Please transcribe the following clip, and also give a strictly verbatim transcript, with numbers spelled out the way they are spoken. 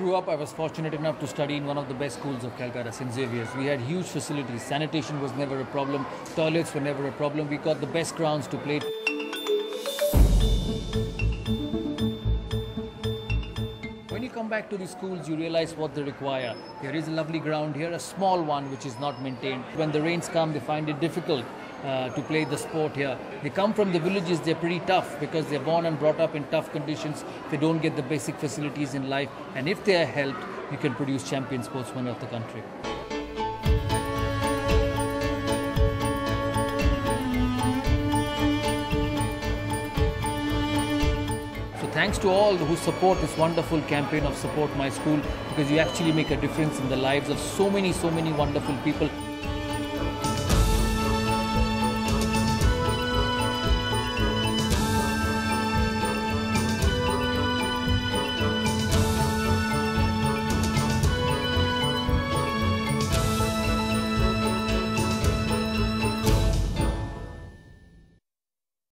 grew up, I was fortunate enough to study in one of the best schools of Calcutta, Saint Xavier's. We had huge facilities. Sanitation was never a problem. Toilets were never a problem. We got the best grounds to play. When you come back to the schools, you realize what they require. There is a lovely ground here, a small one which is not maintained. When the rains come, they find it difficult uh, to play the sport here. They come from the villages, they're pretty tough because they're born and brought up in tough conditions. They don't get the basic facilities in life. And if they are helped, you can produce champion sportsmen of the country. Thanks to all who support this wonderful campaign of Support My School, because you actually make a difference in the lives of so many, so many wonderful people.